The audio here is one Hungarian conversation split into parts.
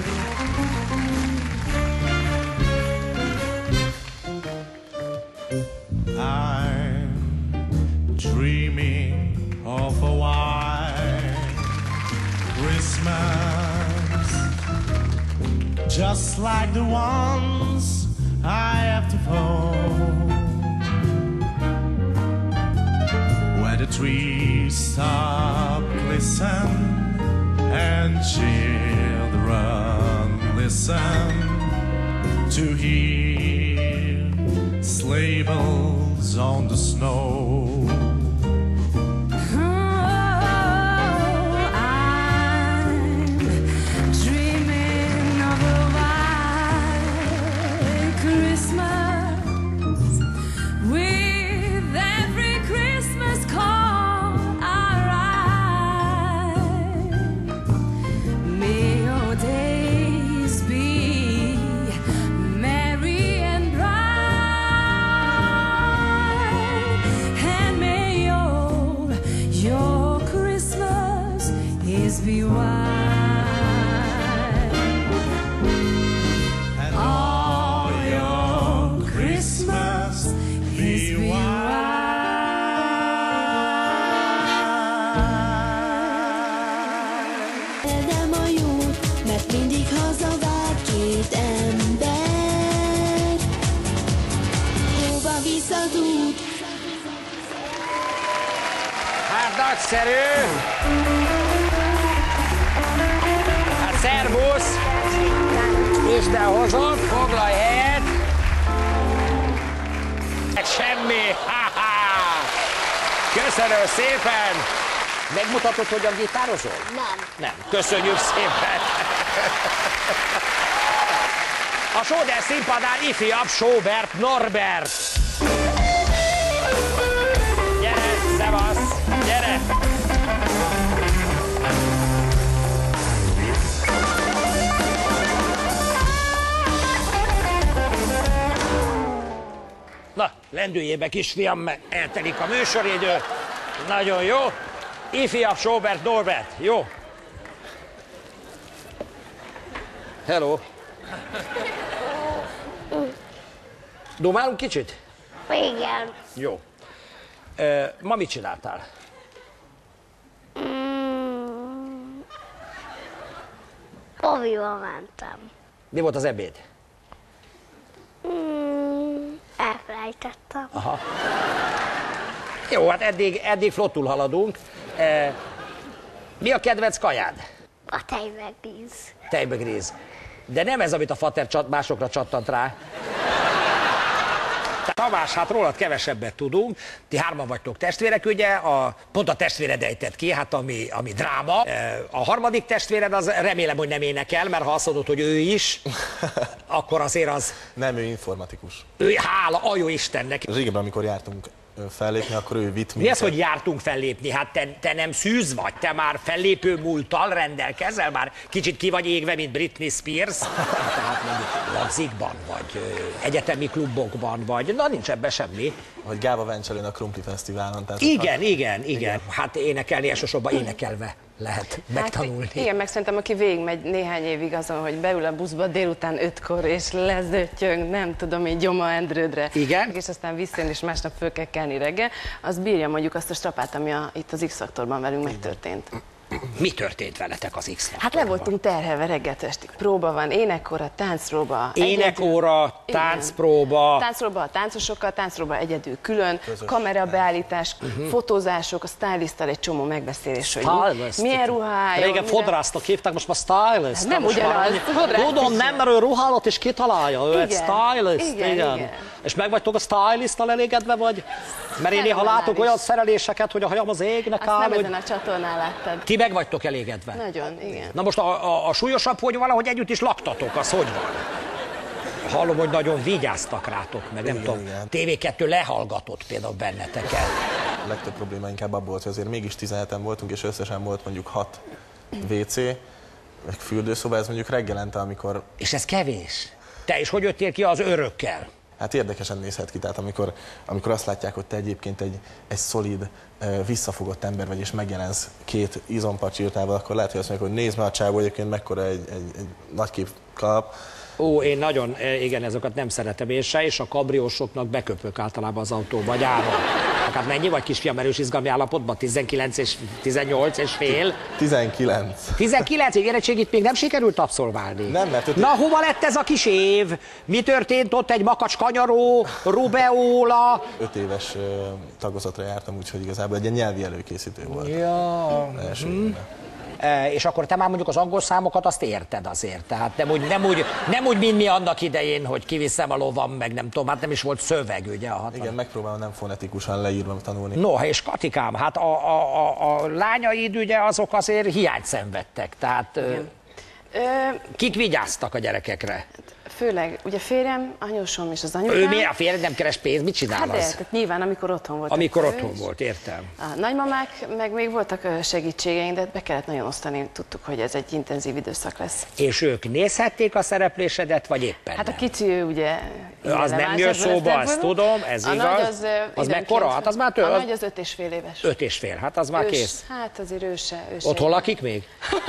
I'm dreaming of a white Christmas, just like the ones I have to phone, where the trees top glisten and children listen to hear sleigh bells on the snow. Be wide, And all your Christmas be wide. Nem a jót, mert mindig hazavár két ember. Hova visz az út? Hát nagyszerű! Szervusz! Isten hozott, foglalj helyet! Semmi! Ha-ha! Köszönöm szépen! Megmutatod, hogyan gitározol? Nem. Köszönjük szépen! A Sóder színpadán ifjabb Sóbert Norbert! Gyere, szevasz! Gyere! Na, lendüljél be, kisfiam, mert eltelik a műsoridő. Nagyon jó. Ifjabb Sóbert Norbert. Jó. Hello. Domálunk kicsit? Igen. Jó. Ma mit csináltál? Moviba mentem. Mi volt az ebéd? Elfelejtettem. Aha. Jó, hát eddig flottul haladunk. Mi a kedvenc kajád? A tejmegríz. Tejbegríz. De nem ez, amit a fater másokra csattant rá. Tamás, hát rólad kevesebbet tudunk. Ti hárman vagytok testvérek, ugye? Pont a testvéred ejtett ki, hát ami dráma. A harmadik testvéred, az remélem, hogy nem énekel, mert ha azt mondod, hogy ő is, akkor azért az... Nem, ő informatikus. Ő, hála, a jó Istennek. Régebben, amikor jártunk fellépni, akkor ő vitt minket. Mi az, hogy jártunk fellépni? Hát te nem szűz vagy, te már fellépő múlttal rendelkezel, már kicsit ki vagy égve, mint Britney Spears. Tehát mondjuk lagzikban, vagy egyetemi klubokban, vagy na nincs ebben semmi. Vagy Gába Vencselőn a Krumpli Fesztiválon. Tehát igen. Hát énekelni elsősorban énekelve lehet megtanulni. Hát, igen, meg szerintem aki végigmegy néhány évig azon, hogy beül a buszba délután 5-kor és lezöttyöng, nem tudom, így Gyoma Endrődre. Igen. És aztán visszajön, és másnap föl kell kelni reggel, az bírja mondjuk azt a strapát, ami itt az X-faktorban velünk megtörtént. Mi történt veletek az X-faktorban? Hát le voltunk terhelve reggeltől estig. Próba van, énekóra, táncpróba. Énekóra, táncpróba. Táncpróba a táncosokkal, táncpróba egyedül külön, kamerabeállítás, fotózások, a stylisttal egy csomó megbeszélés, hogy milyen ruhája. Régen fodrásznak hívták, most már stylist. Hát nem ugyanaz. Tudom, nem, mert ő ruhálat is kitalálja, ő egy stylist. Igen. És meg vagytok a stylisttal elégedve, vagy? Mert én néha látok olyan szereléseket, hogy a hajam az égnek áll. Azt nem ezen a csatornán láttad. Ti meg vagytok elégedve? Nagyon, igen. Na most a súlyosabb, hogy valahogy együtt is laktatok, az hogy van? Hallom, hogy nagyon vigyáztak rátok, meg nem tudom, TV2 lehallgatott például benneteket. A legtöbb probléma inkább abból volt, hogy azért mégis 17-en voltunk, és összesen volt mondjuk 6 WC, meg fürdőszoba, ez mondjuk reggelente, amikor... És ez kevés? Te is hogy jöttél ki az örökkel? Hát érdekesen nézhet ki, tehát amikor azt látják, hogy te egyébként egy szolid, visszafogott ember vagy, és megjelensz két izompacsirtával, akkor lehet, hogy azt mondják, hogy nézd meg a csávó, egyébként mekkora egy nagykép kalap. Ó, én nagyon, igen, ezeket nem szeretem én se, és a kabriósoknak beköpök általában az autóba, vagy állom. Hát mennyi vagy kisfiam erős izgalmi állapotban? 19 és 18 és fél? 19. 19 érettségit még nem sikerült abszolválni? Nem, mert Na, hova lett ez a kis év? Mi történt ott? Egy makacs kanyaró, rubeola? 5 éves tagozatra jártam, úgyhogy igazából egy ilyen nyelvi előkészítő volt. Ja. Első évben. És akkor te már mondjuk az angol számokat azt érted azért. Tehát nem úgy, mint mi annak idején, hogy kiviszem a lovam, meg nem tudom, hát nem is volt szöveg, ugye? Igen, megpróbálom nem fonetikusan leírva tanulni. No, és Katikám, hát a lányaid ugye azok azért hiányt szenvedtek, tehát kik vigyáztak a gyerekekre? Főleg, ugye férjem, anyósom és az anyukám. Ő miért? A férjed nem keres pénzt? Mit csinál Hát az? tehát nyilván, amikor otthon volt. Amikor otthon volt, értem. A nagymamák, meg még voltak segítségeink, de be kellett nagyon osztani, tudtuk, hogy ez egy intenzív időszak lesz. És ők nézhették a szereplésedet, vagy éppen Hát a nem? kicsi ő ugye... Az nem jön szóba, azt tudom, ez a igaz. Nagy az mekkora? Hát az már több. A nagy az 5,5 éves. 5,5, hát az már kész. Hát azért ő se. Otthon lakik még?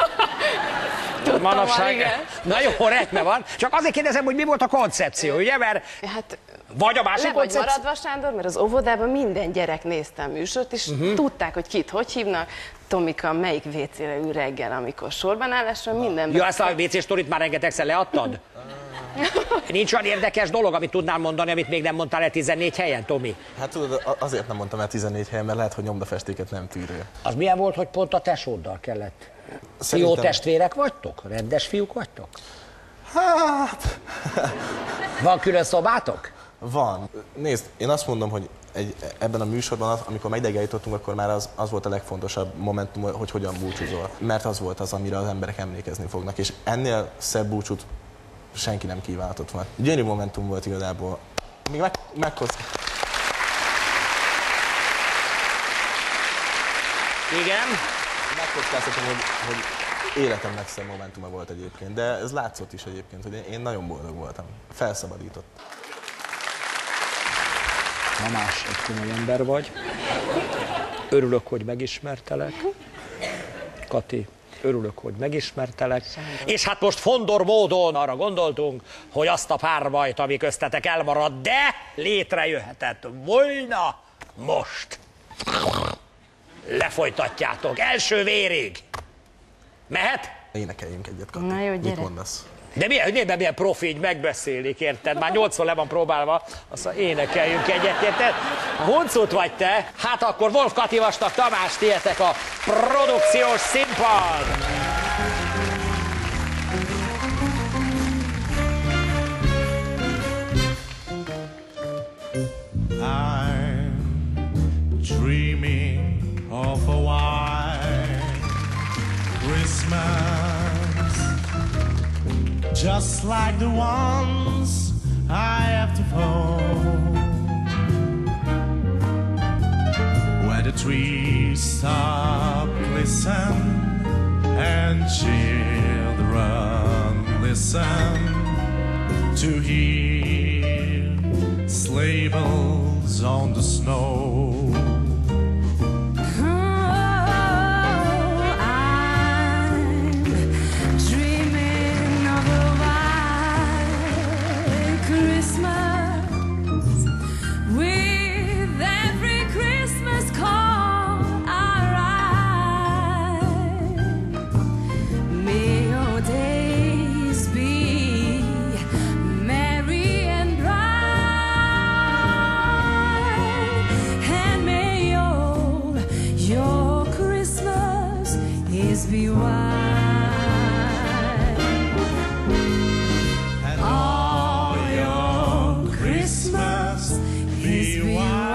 Manapság. Na jó, rendben van. Csak azért kérdezem, hogy mi volt a koncepció, ugye? Mert hát, vagy a másik le vagy koncepció. maradva, Sándor, mert az óvodában minden gyerek nézte a műsort, és tudták, hogy kit hogy hívnak. Tomika melyik WC-re ül reggel, amikor sorban állásra, mindenben. Ja, ezt a WC sztorit már rengetegszer leadtad? Nincs olyan érdekes dolog, amit tudnál mondani, amit még nem mondtál el 14 helyen, Tomi? Hát tudod, azért nem mondtam el 14 helyen, mert lehet, hogy nyomdafestéket nem tűrő. Az milyen volt, hogy pont a tesóddal kellett? Szerintem... Jó testvérek vagytok? Rendes fiúk vagytok? Hát... Van külön szobátok? Van. Nézd, én azt mondom, hogy ebben a műsorban, amikor megidegenítottunk, akkor már az volt a legfontosabb momentum, hogy hogyan búcsúzol. Mert az volt az, amire az emberek emlékezni fognak, és ennél szebb búcsút senki nem kívánhatott volna. Gyönyörű momentum volt igazából. Még Igen. megkockáztatom, hogy életem legszebb momentuma volt egyébként, de ez látszott is egyébként, hogy én nagyon boldog voltam. Felszabadított. Tamás, egy komoly ember vagy. Örülök, hogy megismertelek. Kati, örülök, hogy megismertelek. És hát most fondor módon arra gondoltunk, hogy azt a párbajt, ami köztetek elmarad, de létrejöhetett volna most. Lefolytatjátok, első vérig. Mehet? Énekeljünk egyet, Kati. Na jó, Mit gyere. mondasz? De milyen profi, így megbeszélik, érted? Már 8-szor le van próbálva, azt mondja, énekeljünk egyet, érted? Huncut vagy te? Hát akkor Wolf Kati, Vastag Tamás, tietek a produkciós színpad! I'm dreaming of a white Christmas, just like the ones I have to phone, where the trees stop, glisten, and children listen to hear sleigh bells on the snow. And all your Christmas be white.